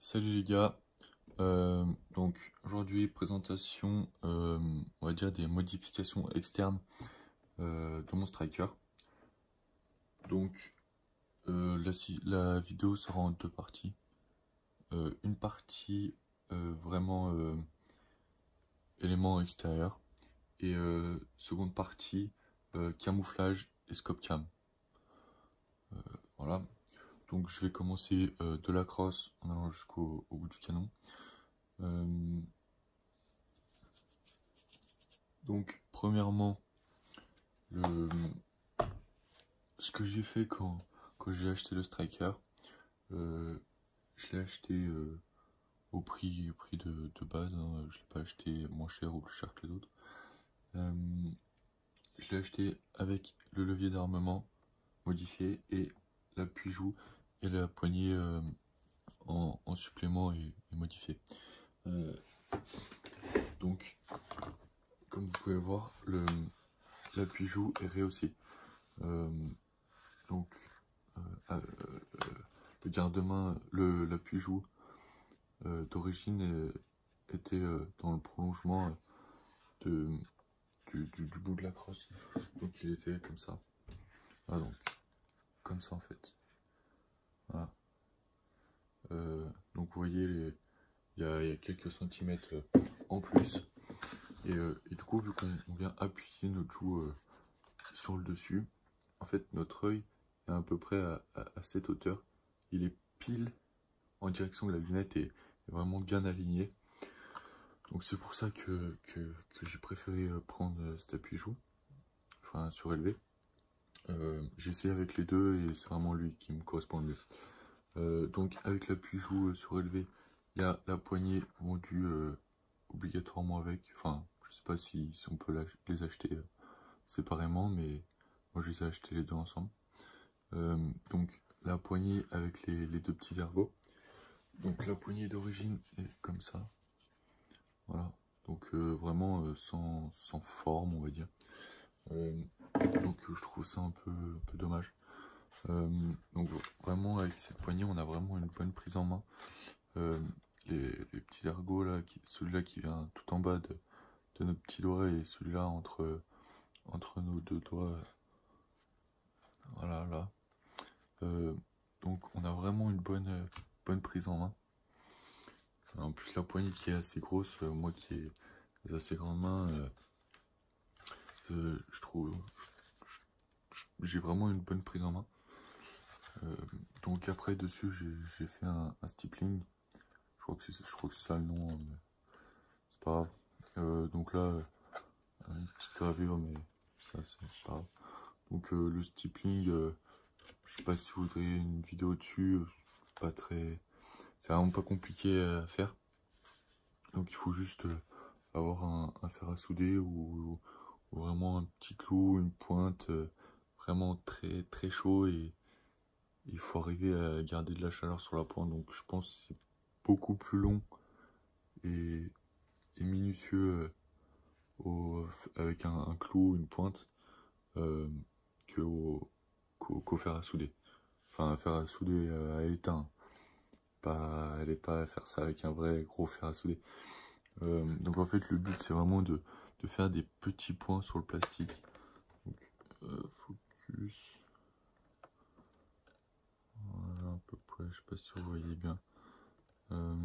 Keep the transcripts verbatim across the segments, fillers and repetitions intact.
Salut les gars, Euh, donc aujourd'hui présentation euh, on va dire des modifications externes euh, de mon striker. Donc euh, la, si- la vidéo sera en deux parties. Euh, une partie euh, vraiment euh, éléments extérieurs et euh, seconde partie euh, camouflage et scope cam. Euh, voilà, donc je vais commencer euh, de la crosse en allant jusqu'au au bout du canon. Euh, donc premièrement, le, ce que j'ai fait quand, quand j'ai acheté le striker, euh, je l'ai acheté euh, au prix, au prix de, de base, hein. Je l'ai pas acheté moins cher ou plus cher que les autres. Euh, je l'ai acheté avec le levier d'armement modifié et l'appui-joue et la poignée euh, en, en supplément et, et modifié. Euh, donc, comme vous pouvez voir, le l'appui-joue est rehaussé. Euh, donc, euh, euh, le garde-main, le l'appui-joue euh, d'origine euh, était euh, dans le prolongement euh, de, du, du, du bout de la crosse. Donc il était comme ça. Voilà, donc comme ça en fait. Voilà. Euh, donc vous voyez, les, il y a, y a quelques centimètres euh, en plus. Et, euh, et du coup, vu qu'on vient appuyer notre joue euh, sur le dessus, en fait notre œil est à peu près à, à, à cette hauteur. Il est pile en direction de la lunette et est vraiment bien aligné. Donc c'est pour ça que, que, que j'ai préféré prendre cet appui-joue, enfin surélevé. Euh, j'ai essayé avec les deux et c'est vraiment lui qui me correspond le mieux. Euh, donc avec l'appui-joue surélevé, il y a la poignée vendue euh, obligatoirement avec. Enfin, je sais pas si, si on peut les acheter euh, séparément, mais moi je les ai achetés les deux ensemble. Euh, donc la poignée avec les, les deux petits ergots. Donc la poignée d'origine est comme ça. Voilà, donc euh, vraiment euh, sans, sans forme, on va dire. Euh, donc euh, je trouve ça un peu, un peu dommage. Euh, donc vraiment avec cette poignée, on a vraiment une bonne prise en main. Euh, les, les petits ergots là, celui-là qui vient tout en bas de, de notre petit doigt et celui-là entre, entre nos deux doigts. Voilà, là. Euh, donc on a vraiment une bonne, bonne prise en main. En plus la poignée qui est assez grosse, euh, moi qui ai des assez grandes mains, euh, euh, je trouve j'ai vraiment une bonne prise en main. Euh, donc après dessus j'ai fait un, un stippling. Je crois que c'est je crois que c'est ça le nom, mais c'est pas grave. Euh, donc là euh, une petite gravure, mais ça c'est pas grave. Donc euh, le stippling, euh, je sais pas si vous voudriez une vidéo dessus, euh, pas très, c'est vraiment pas compliqué à faire. Donc il faut juste euh, avoir un, un fer à souder ou, ou vraiment un petit clou, une pointe, euh, vraiment très très chaud, et il faut arriver à garder de la chaleur sur la pointe. Donc je pense que c'est beaucoup plus long et, et minutieux euh, au, avec un, un clou, une pointe, euh, que au, qu'au, qu'au fer à souder. Enfin, un fer à souder euh, à étain. Pas, allez pas faire ça avec un vrai gros fer à souder. Euh, donc en fait le but c'est vraiment de, de faire des petits points sur le plastique. Donc, euh, focus. Voilà, à peu près, je sais pas si vous voyez bien. Euh,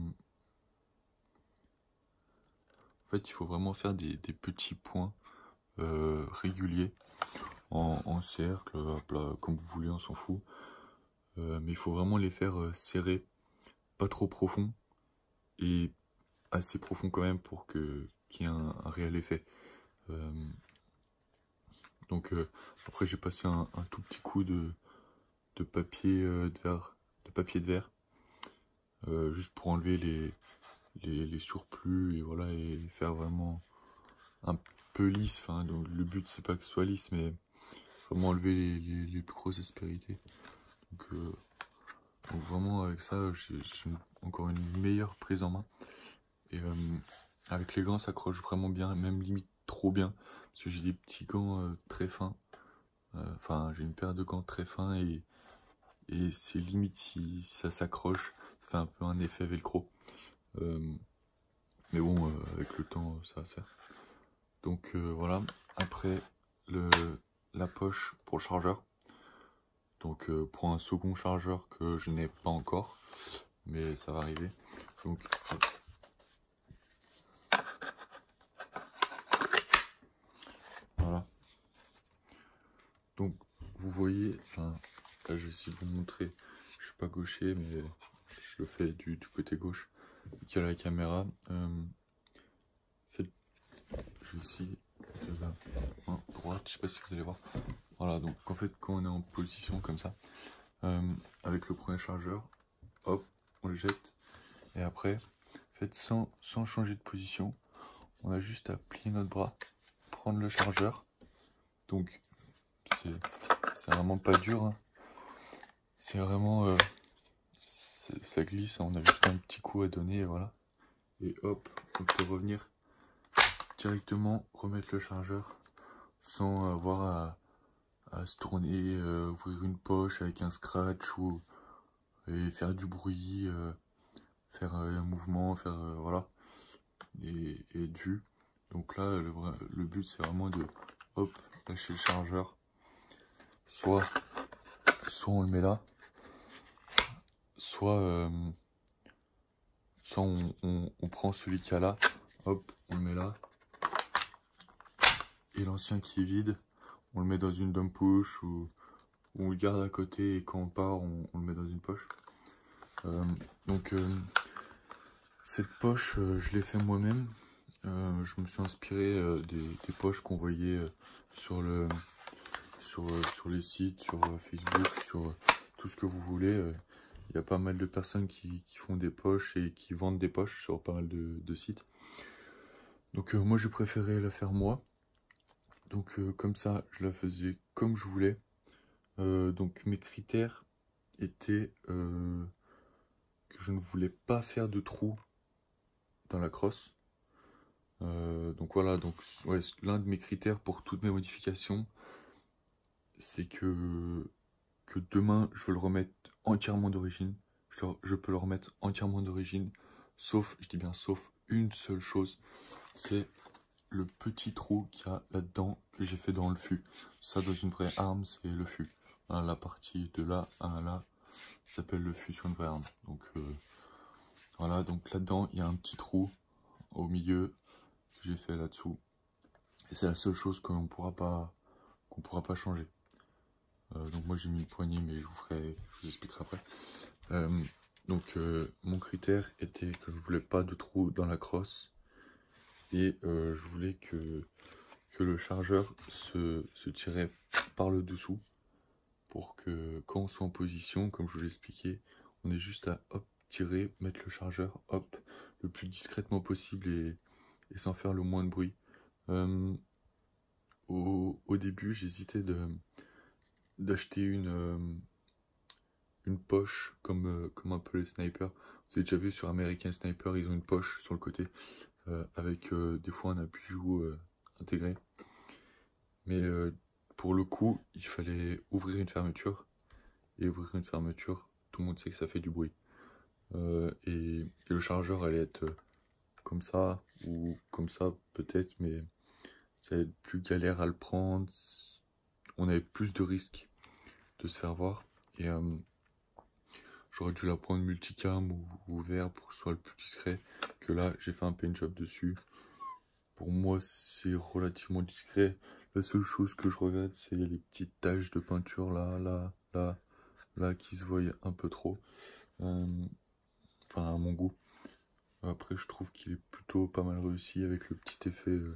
en fait il faut vraiment faire des, des petits points euh, réguliers en, en cercle, là, comme vous voulez, on s'en fout. Euh, mais il faut vraiment les faire euh, serrer, pas trop profond et assez profond quand même pour que qu'il y ait un, un réel effet. Euh, donc euh, après j'ai passé un, un tout petit coup de, de papier euh, de verre, de papier de verre, euh, juste pour enlever les, les, les surplus et voilà, et faire vraiment un peu lisse. Enfin, donc le but c'est pas que ce soit lisse, mais vraiment enlever les, les, les plus grosses aspérités. Donc, euh, donc vraiment avec ça j'ai encore une meilleure prise en main. Et euh, avec les gants ça accroche vraiment bien, même limite trop bien, parce que j'ai des petits gants euh, très fins. Enfin, euh, j'ai une paire de gants très fins et, et c'est limite si, si ça s'accroche, ça fait un peu un effet velcro. Euh, mais bon, euh, avec le temps, ça va se faire. Donc euh, voilà, après le, la poche pour le chargeur. Donc euh, pour un second chargeur que je n'ai pas encore, mais ça va arriver. Donc hop. Voilà. Donc vous voyez, enfin là je vais essayer de vous montrer. Je suis pas gaucher, mais je le fais du, du côté gauche. Qui a la caméra. Euh, fait, je vais essayer de la main droite. Je sais pas si vous allez voir. Voilà. Donc en fait quand on est en position comme ça, euh, avec le premier chargeur, hop, on le jette. Et après, faites sans, sans changer de position, on a juste à plier notre bras, prendre le chargeur. Donc, c'est vraiment pas dur. Hein. C'est vraiment... Euh, ça glisse, on a juste un petit coup à donner, et voilà. Et hop, on peut revenir directement, remettre le chargeur, sans avoir à, à se tourner, euh, ouvrir une poche avec un scratch, ou et faire du bruit, euh, faire un mouvement, faire... Euh, voilà. Et, et du. Donc là, le, le but c'est vraiment de hop, lâcher le chargeur. Soit, soit on le met là, soit, euh, soit on, on, on prend celui qu'il y a là, hop, on le met là. Et l'ancien qui est vide, on le met dans une dump push ou, ou on le garde à côté et quand on part, on, on le met dans une poche. Euh, donc euh, cette poche, euh, je l'ai fait moi-même. Euh, je me suis inspiré euh, des, des poches qu'on voyait euh, sur le sur, euh, sur les sites, sur euh, Facebook, sur euh, tout ce que vous voulez. Il euh, y a pas mal de personnes qui, qui font des poches et qui vendent des poches sur pas mal de, de sites. Donc euh, moi j'ai préféré la faire moi. Donc euh, comme ça je la faisais comme je voulais. Euh, donc mes critères étaient euh, que je ne voulais pas faire de trous dans la crosse. Euh, donc voilà, donc ouais, l'un de mes critères pour toutes mes modifications, c'est que, que demain je veux le remettre entièrement d'origine. Je, je peux le remettre entièrement d'origine, sauf, je dis bien sauf, une seule chose, c'est le petit trou qu'il y a là-dedans que j'ai fait dans le fût. Ça, dans une vraie arme, c'est le fût. Voilà, la partie de là à là s'appelle le fût sur une vraie arme. Donc euh, voilà, donc là-dedans, il y a un petit trou au milieu que j'ai fait là-dessous. Et c'est la seule chose qu'on pourra pas qu'on pourra pas changer. Euh, donc moi j'ai mis une poignée, mais je vous ferai, je vous expliquerai après. Euh, donc euh, mon critère était que je voulais pas de trou dans la crosse et euh, je voulais que que le chargeur se, se tirait par le dessous pour que quand on soit en position, comme je vous l'ai expliqué, on est juste à hop tirer, mettre le chargeur hop le plus discrètement possible et, et sans faire le moins de bruit. Euh, au, au début j'hésitais de d'acheter une euh, une poche comme, euh, comme un peu les snipers. Vous avez déjà vu sur American Sniper, ils ont une poche sur le côté euh, avec euh, des fois un appui-joue euh, intégré. Mais euh, pour le coup, il fallait ouvrir une fermeture. Et ouvrir une fermeture, tout le monde sait que ça fait du bruit. Euh, et, et le chargeur allait être euh, comme ça ou comme ça peut-être, mais ça allait être plus galère à le prendre. On avait plus de risques de se faire voir. Et euh, j'aurais dû la prendre multicam ou ouvert pour que ce soit le plus discret. Que là, j'ai fait un paint job dessus. Pour moi, c'est relativement discret. La seule chose que je regrette, c'est les petites taches de peinture là, là, là, là, qui se voient un peu trop. Euh, enfin, à mon goût. Après, je trouve qu'il est plutôt pas mal réussi avec le petit effet. Euh,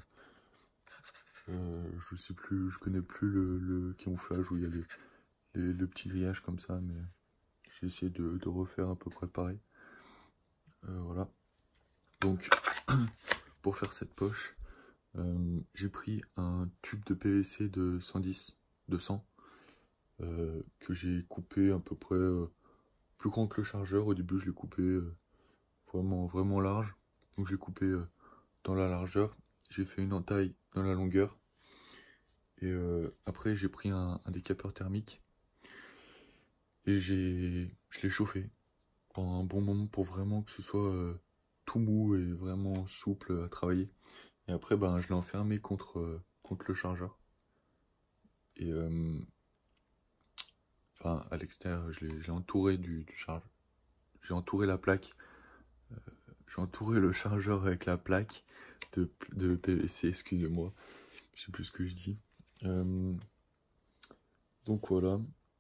euh, je sais plus, je connais plus le, le camouflage où il y a les, les, le petit grillage comme ça, mais j'ai essayé de, de refaire à peu près pareil. Euh, voilà. Donc, pour faire cette poche, euh, j'ai pris un tube de P V C de cent dix, de cent, euh, que j'ai coupé à peu près euh, plus grand que le chargeur. Au début, je l'ai coupé euh, vraiment, vraiment large. Donc, j'ai coupé euh, dans la largeur. J'ai fait une entaille dans la longueur. Et euh, après, j'ai pris un, un décapeur thermique. Et j'ai, je l'ai chauffé. pendant un bon moment pour vraiment que ce soit euh, tout mou et vraiment souple à travailler. Et après, ben, je l'ai enfermé contre, euh, contre le chargeur. Et euh, enfin, à l'extérieur, je l'ai entouré du, du chargeur. J'ai entouré la plaque. Euh, j'ai entouré le chargeur avec la plaque de, de P V C, excusez-moi. Je sais plus ce que je dis. Euh, donc voilà.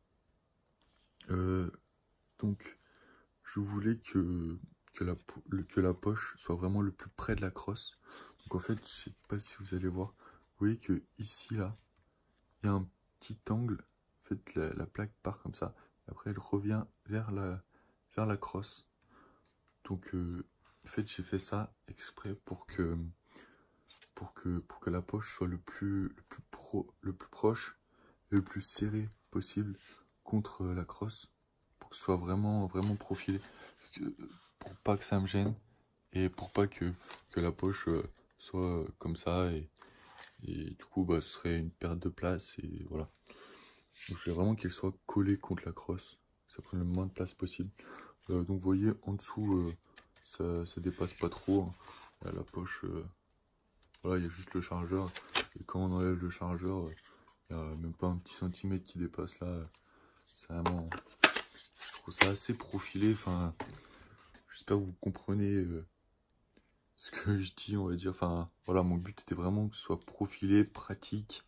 Euh, donc, je voulais que, que, la, que la poche soit vraiment le plus près de la crosse. Donc en fait, je sais pas si vous allez voir. Vous voyez que ici, là, il y a un petit angle. En fait, la, la plaque part comme ça. Après, elle revient vers la, vers la crosse. Donc, euh, en fait, j'ai fait ça exprès pour que, pour que, pour que la poche soit le plus, le plus, pro, le plus proche, le plus serré possible contre la crosse. Pour que ce soit vraiment, vraiment profilé. Pour pas que ça me gêne. Et pour pas que, que la poche euh, soit euh, comme ça. Et, et du coup, bah, ce serait une perte de place. Et voilà. Donc, je voulais vraiment qu'elle soit collée contre la crosse. Que ça prenne le moins de place possible. Euh, donc, vous voyez, en dessous, euh, ça, ça dépasse pas trop. Hein. Là, la poche, euh, voilà, il y a juste le chargeur. Et quand on enlève le chargeur, il euh, n'y a même pas un petit centimètre qui dépasse là. C'est vraiment... Je trouve ça assez profilé. Enfin, j'espère que vous comprenez euh, ce que je dis, on va dire. Enfin, voilà, mon but était vraiment que ce soit profilé, pratique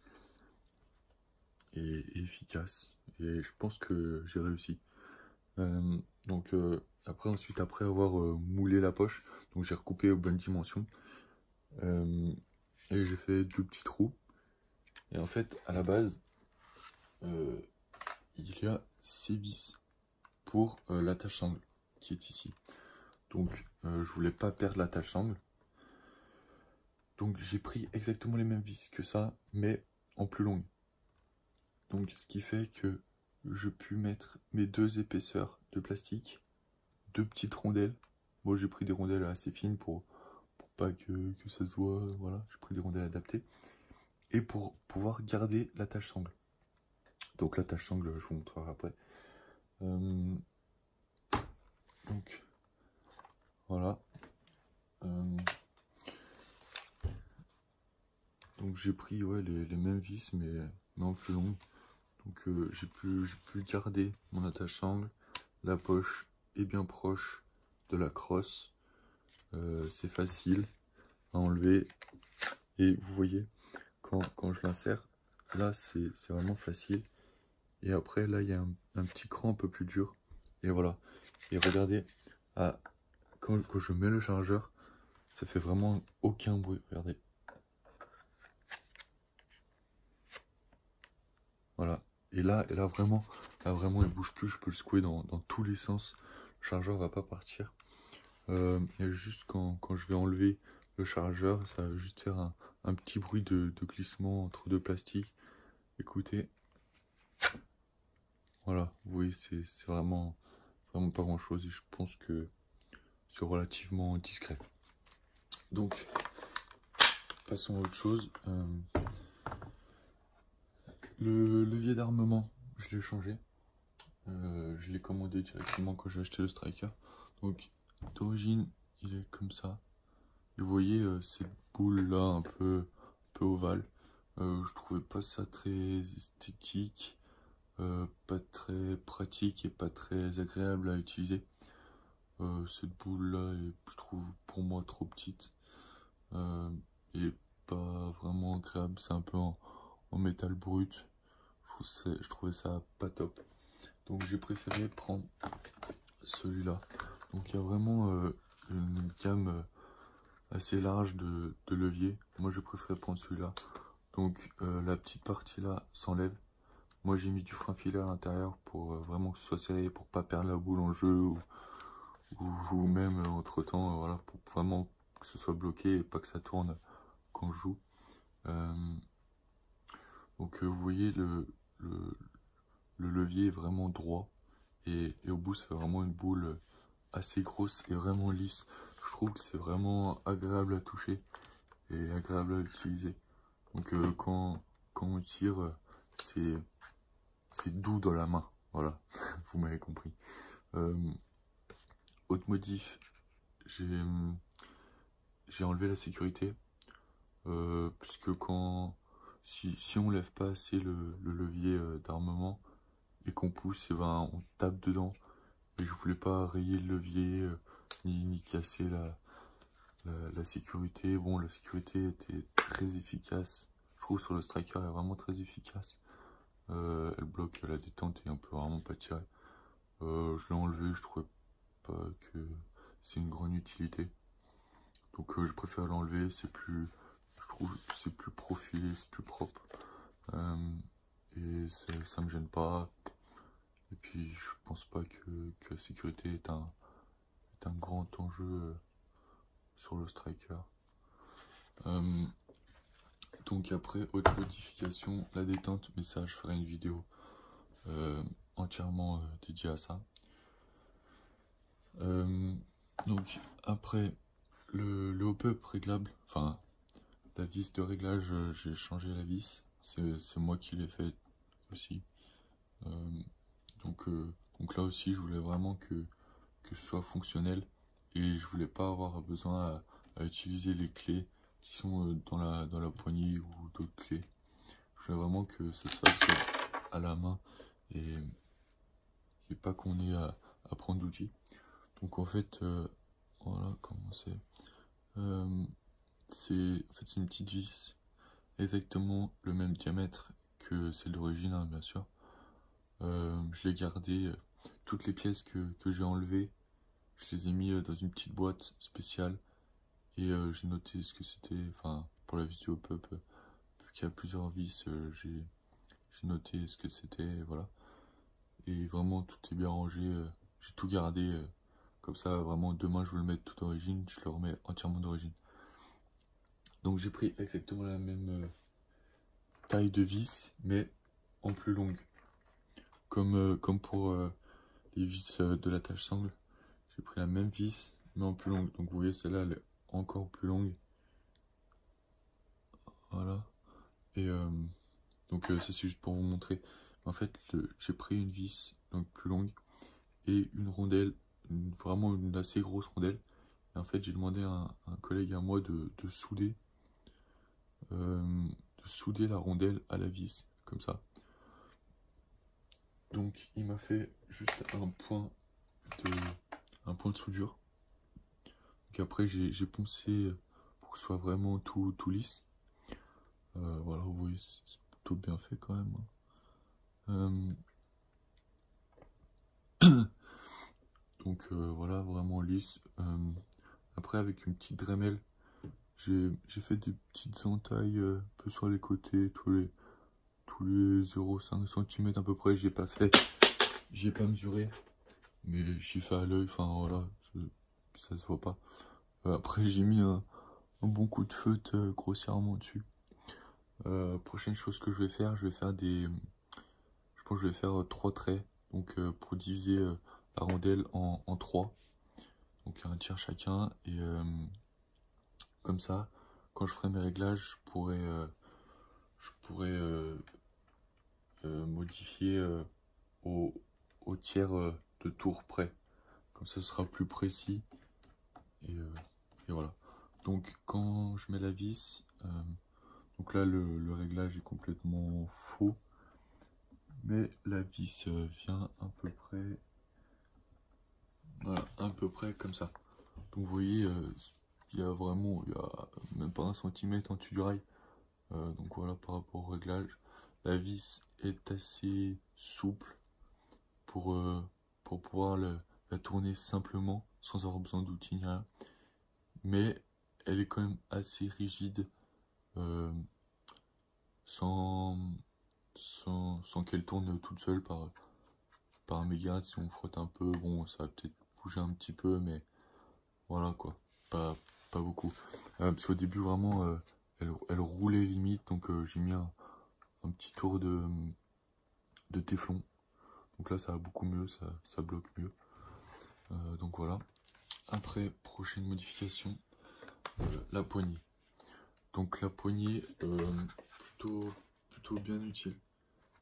et, et efficace. Et je pense que j'ai réussi. Euh, donc euh, après, ensuite, après avoir euh, moulé la poche, donc j'ai recoupé aux bonnes dimensions. Euh, et j'ai fait deux petits trous. Et en fait, à la base, euh, il y a ces vis pour euh, l'attache sangle qui est ici. Donc, euh, je voulais pas perdre l'attache sangle. Donc, j'ai pris exactement les mêmes vis que ça, mais en plus longue. Donc, ce qui fait que je puis mettre mes deux épaisseurs de plastique, deux petites rondelles. Moi, j'ai pris des rondelles assez fines pour, pour pas que, que ça se voit. Voilà, j'ai pris des rondelles adaptées. Et pour pouvoir garder l'attache sangle. Donc, l'attache sangle, je vous montrerai après. Euh, donc, voilà. Euh, donc, j'ai pris ouais, les, les mêmes vis, mais, mais en plus longues. Donc, euh, j'ai pu, j'ai pu garder mon attache sangle. La poche est bien proche de la crosse. Euh, c'est facile à enlever. Et vous voyez, quand, quand je l'insère, là, c'est vraiment facile. Et après, là, il y a un, un petit cran un peu plus dur. Et voilà. Et regardez, ah, quand, quand je mets le chargeur, ça fait vraiment aucun bruit. Regardez. Voilà. Et là, et là vraiment, là vraiment, il bouge plus. Je peux le secouer dans, dans tous les sens. Le chargeur va pas partir. Euh, et juste quand, quand je vais enlever le chargeur, ça va juste faire un, un petit bruit de, de glissement entre deux plastiques. Écoutez. Voilà, vous voyez, c'est vraiment, vraiment pas grand chose et je pense que c'est relativement discret. Donc, passons à autre chose. Euh, le levier d'armement, je l'ai changé. Euh, je l'ai commandé directement quand j'ai acheté le Striker. Donc, d'origine, il est comme ça. Et vous voyez, euh, cette boule-là, un peu, un peu ovale. Euh, je trouvais pas ça très esthétique. Euh, pas très pratique et pas très agréable à utiliser. Euh, cette boule là est, je trouve, pour moi trop petite euh, et pas vraiment agréable. C'est un peu en, en métal brut. Je, trouve je trouvais ça pas top. Donc j'ai préféré prendre celui-là. Donc il y a vraiment euh, une gamme assez large de, de leviers. Moi je préfère prendre celui-là. Donc euh, la petite partie là s'enlève. Moi j'ai mis du frein filet à l'intérieur pour euh, vraiment que ce soit serré, pour pas perdre la boule en jeu ou, ou, ou même euh, entre temps, euh, voilà, pour vraiment que ce soit bloqué et pas que ça tourne quand je joue. Euh, donc euh, vous voyez le, le, le levier est vraiment droit et, et au bout ça fait vraiment une boule assez grosse et vraiment lisse. Je trouve que c'est vraiment agréable à toucher et agréable à utiliser. Donc euh, quand, quand on tire, c'est c'est doux dans la main, voilà, vous m'avez compris. Euh, autre modif, j'ai j'ai enlevé la sécurité. Euh, parce que quand si, si on lève pas assez le, le levier euh, d'armement et qu'on pousse, et ben on tape dedans. Et je voulais pas rayer le levier euh, ni, ni casser la, la, la sécurité. Bon, la sécurité était très efficace. Je trouve sur le striker elle est vraiment très efficace. Euh, elle bloque la détente et on peut vraiment pas tirer. Euh, je l'ai enlevé, je trouvais pas que c'est une grande utilité. Donc euh, je préfère l'enlever, c'est plus, je trouve c'est plus profilé, c'est plus propre. Euh, et ça me gêne pas. Et puis je pense pas que, que la sécurité est un, est un grand enjeu euh, sur le striker. Euh, donc après, autre modification, la détente, mais ça je ferai une vidéo euh, entièrement euh, dédiée à ça. Euh, donc après, le, le hop-up réglable, enfin la vis de réglage, euh, j'ai changé la vis, c'est moi qui l'ai fait aussi. Euh, donc, euh, donc là aussi je voulais vraiment que, que ce soit fonctionnel et je voulais pas avoir besoin à, à utiliser les clés qui sont euh, dans la, dans la poignée ou d'autres clés. Je voulais vraiment que ça se fasse à la main et, et pas qu'on ait à, à prendre d'outils. Donc en fait, euh, voilà comment c'est. Euh, c'est en fait, c'est une petite vis, exactement le même diamètre que celle d'origine, hein, bien sûr. Euh, je l'ai gardé, euh, toutes les pièces que, que j'ai enlevées, je les ai mis euh, dans une petite boîte spéciale et euh, j'ai noté ce que c'était, enfin pour la vidéo pop, euh, vu qu'il y a plusieurs vis, euh, j'ai noté ce que c'était, voilà. Et vraiment tout est bien rangé, euh, j'ai tout gardé, euh, comme ça vraiment demain je veux le mettre tout d'origine, je le remets entièrement d'origine. Donc j'ai pris exactement la même euh, taille de vis, mais en plus longue. Comme, euh, comme pour euh, les vis euh, de l'attache sangle. J'ai pris la même vis, mais en plus longue. Donc vous voyez, celle-là, elle est encore plus longue. Voilà. Et euh, donc euh, ça, c'est juste pour vous montrer. En fait, j'ai pris une vis donc plus longue et une rondelle, une, vraiment une assez grosse rondelle. Et en fait, j'ai demandé à un, à un collègue à moi de, de souder, euh, de souder la rondelle à la vis, comme ça. Donc il m'a fait juste un point de, un point de soudure. Donc après j'ai poncé pour que ce soit vraiment tout, tout lisse. Euh, voilà, vous voyez, c'est plutôt bien fait quand même. Euh... Donc euh, voilà, vraiment lisse. Euh... Après avec une petite Dremel, j'ai fait des petites entailles euh, un peu sur les côtés, tous les tous les zéro virgule cinq centimètres à peu près. J'ai pas fait, j'ai pas mesuré, mais j'ai fait à l'œil. Enfin voilà, ça se voit pas. Euh, après j'ai mis un, un bon coup de feutre euh, grossièrement dessus. Euh, prochaine chose que je vais faire, je vais faire des, je pense que je vais faire euh, trois traits, donc euh, pour diviser euh, la rondelle en, en trois, donc un tiers chacun, et euh, comme ça, quand je ferai mes réglages, je pourrais, euh, je pourrais euh, euh, modifier euh, au, au tiers euh, de tour près, comme ça ce sera plus précis, et, euh, et voilà. Donc quand je mets la vis, euh, donc là le, le réglage est complètement faux. Mais la vis vient à peu près, voilà, à peu près comme ça. Donc vous voyez, euh, il y a vraiment, il y a même pas un centimètre en dessous du rail. Euh, donc voilà, par rapport au réglage, la vis est assez souple pour, euh, pour pouvoir le, la tourner simplement, sans avoir besoin d'outils ni rien. Mais elle est quand même assez rigide, euh, sans, sans, sans qu'elle tourne toute seule par par méga. Si on frotte un peu, bon, ça va peut-être bouger un petit peu, mais voilà quoi, pas, pas beaucoup. Euh, parce qu'au début, vraiment, euh, elle, elle roulait limite, donc euh, j'ai mis un, un petit tour de, de téflon. Donc là, ça va beaucoup mieux, ça, ça bloque mieux. Euh, donc voilà. Après, prochaine modification, euh, la poignée. Donc la poignée, euh, plutôt, plutôt bien utile.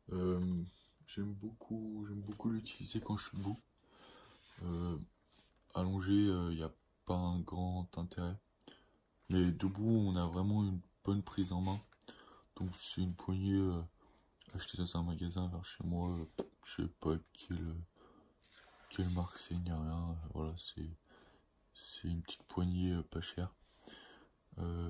Euh, j'aime beaucoup, j'aime beaucoup l'utiliser quand je suis debout. Euh, allongé, il euh, n'y a pas un grand intérêt. Mais debout, on a vraiment une bonne prise en main. Donc c'est une poignée euh, achetée dans un magasin vers chez moi. Euh, je sais pas quelle, quelle marque c'est, ni rien. Euh, voilà, c'est c'est une petite poignée euh, pas chère. Euh,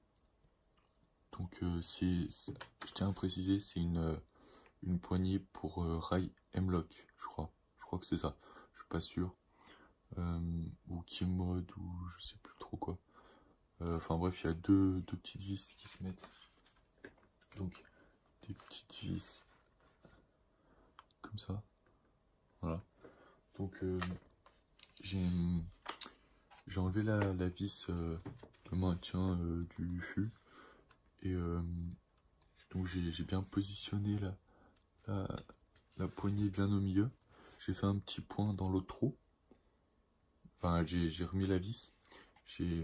donc euh, c'est, je tiens à préciser, c'est une, euh, une poignée pour euh, rail M-Lock, je crois. Je crois que c'est ça. Je suis pas sûr. Euh, ou King-Mode, ou je sais plus trop quoi. Enfin euh, bref, il y a deux, deux petites vis qui se mettent. Donc des petites vis comme ça. Voilà. Donc euh, j'ai j'ai enlevé la, la vis euh, de maintien euh, du fût. Et euh, donc j'ai bien positionné la, la, la poignée bien au milieu. J'ai fait un petit point dans l'autre trou. Enfin, j'ai remis la vis. J'ai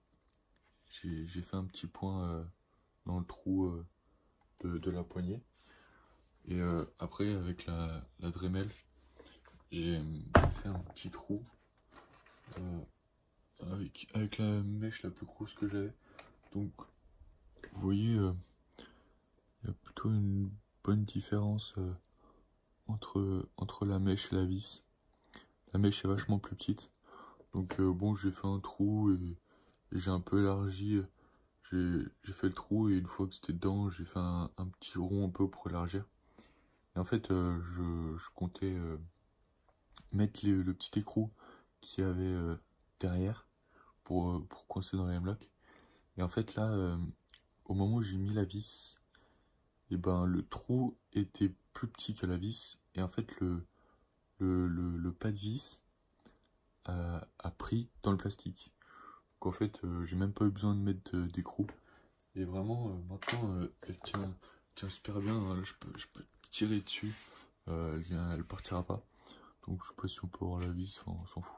fait un petit point euh, dans le trou euh, de, de la poignée. Et euh, après, avec la, la Dremel, j'ai fait un petit trou euh, avec, avec la mèche la plus grosse que j'avais. Donc, vous voyez, il euh, y a plutôt une bonne différence euh, entre, entre la mèche et la vis. La mèche est vachement plus petite. Donc, euh, bon, j'ai fait un trou et, et j'ai un peu élargi. J'ai fait le trou et une fois que c'était dedans, j'ai fait un, un petit rond un peu pour élargir. Et en fait, euh, je, je comptais euh, mettre les, le petit écrou qu'il y avait euh, derrière pour, euh, pour coincer dans les M-Lock. Et en fait, là, euh, au moment où j'ai mis la vis, et ben, le trou était plus petit que la vis. Et en fait, le, le, le, le pas de vis a, a pris dans le plastique. Donc en fait, euh, j'ai même pas eu besoin de mettre d'écrou. Et vraiment, euh, maintenant, euh, elle tient, tient super bien. Hein. Là, je peux, je peux tirer dessus. Euh, elle, vient, elle partira pas. Donc, je sais pas si on peut avoir la vis. Enfin, on s'en fout.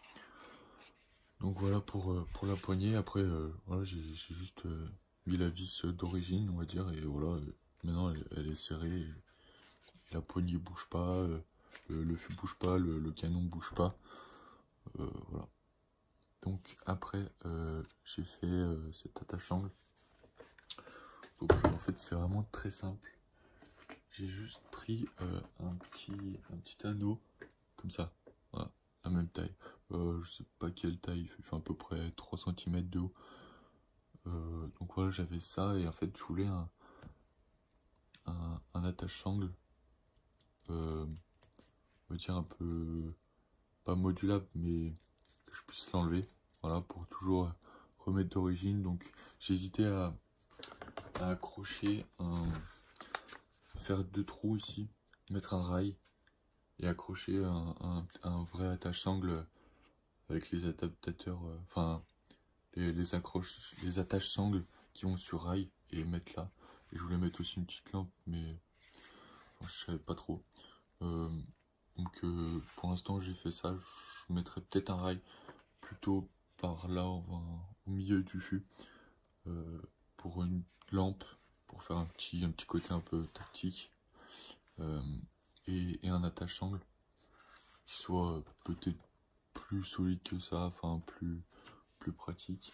Donc, voilà pour, euh, pour la poignée. Après, euh, voilà, j'ai juste euh, mis la vis d'origine, on va dire. Et voilà, euh, maintenant, elle, elle est serrée. Et, et la poignée bouge pas. Euh, le, le fût bouge pas. Le, le canon bouge pas. Euh, voilà. Donc, après, euh, j'ai fait euh, cette attache-angle. Donc euh, en fait c'est vraiment très simple. J'ai juste pris euh, un, petit, un petit anneau comme ça, voilà, la même taille. Euh, je sais pas quelle taille, il fait à peu près trois centimètres de haut. Euh, donc voilà, j'avais ça et en fait je voulais un, un, un attache-sangle, euh, on va dire un peu, pas modulable, mais que je puisse l'enlever, voilà, pour toujours remettre d'origine. Donc j'hésitais à, à accrocher un... faire deux trous ici, mettre un rail et accrocher un, un, un vrai attache-sangle avec les adaptateurs, euh, enfin les, les accroches, les attaches-sangles qui vont sur rail et mettre là. Et je voulais mettre aussi une petite lampe, mais enfin, je savais pas trop. Euh, donc euh, pour l'instant j'ai fait ça. Je mettrais peut-être un rail plutôt par là, enfin, au milieu du fût, euh, pour une lampe, pour faire un petit, un petit côté un peu tactique. Euh, et, et un attache-sangle qui soit peut-être plus solide que ça, enfin plus, plus pratique.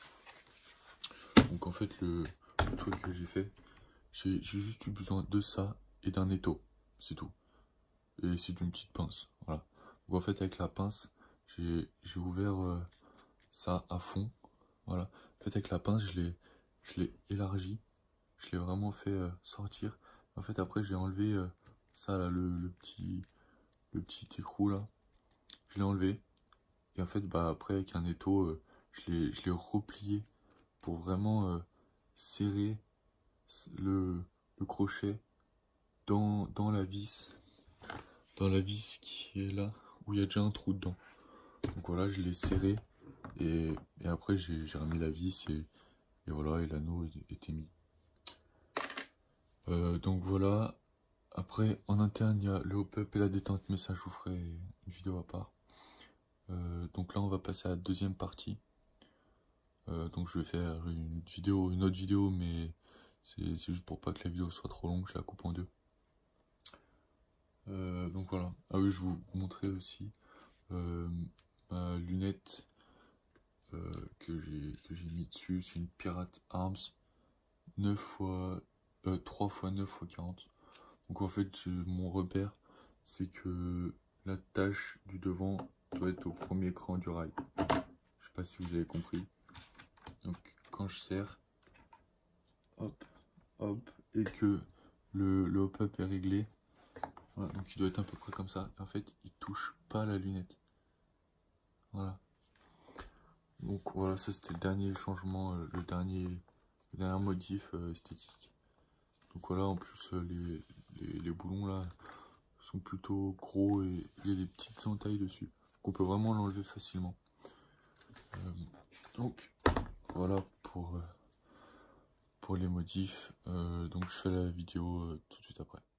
Donc en fait le, le truc que j'ai fait, j'ai juste eu besoin de ça et d'un étau, c'est tout. Et c'est d'une petite pince, voilà. Donc en fait avec la pince, j'ai ouvert euh, ça à fond, voilà. En fait avec la pince, je l'ai je l'ai élargi, je l'ai vraiment fait euh, sortir. En fait après j'ai enlevé euh, ça là, le, le petit le petit écrou là, je l'ai enlevé. Et en fait bah après avec un étau, euh, je l'ai je l'ai replié pour vraiment euh, serrer le, le crochet dans, dans la vis, dans la vis qui est là, où il y a déjà un trou dedans. Donc voilà, je l'ai serré et, et après j'ai remis la vis et, et voilà, et l'anneau était mis. Euh, donc voilà, après en interne il y a le hop-up et la détente, mais ça je vous ferai une vidéo à part. Euh, donc là on va passer à la deuxième partie. Euh, donc je vais faire une vidéo, une autre vidéo, mais c'est juste pour pas que la vidéo soit trop longue, je la coupe en deux. Euh, donc voilà. Ah oui, je vais vous montrer aussi euh, ma lunette euh, que j'ai que j'ai mis dessus, c'est une Pirate Arms neuf fois euh, trois fois neuf fois quarante. Donc en fait mon repère c'est que la tâche du devant doit être au premier cran du rail. Je sais pas si vous avez compris. Donc quand je serre, hop, hop, et que le, le hop-up est réglé, voilà, donc il doit être à peu près comme ça. En fait, il touche pas la lunette. Voilà. Donc voilà, ça c'était le dernier changement, euh, le dernier, le dernier modif euh, esthétique. Donc voilà, en plus euh, les, les, les boulons là sont plutôt gros et il y a des petites entailles dessus. Donc on peut vraiment l'enlever facilement. Euh, donc voilà pour, euh, pour les modifs. Euh, donc je fais la vidéo euh, tout de suite après.